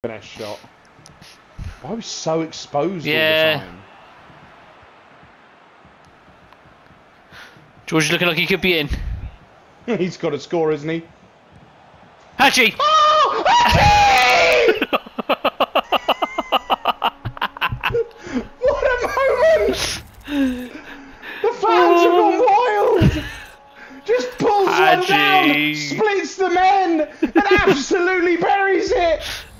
Finesse shot. I was so exposed all the time. George is looking like he could be in. He's got to score, isn't he? Hagi! Oh! Hagi! What a moment! The fans have gone wild! Just pulls one down, splits the men, and absolutely buries it!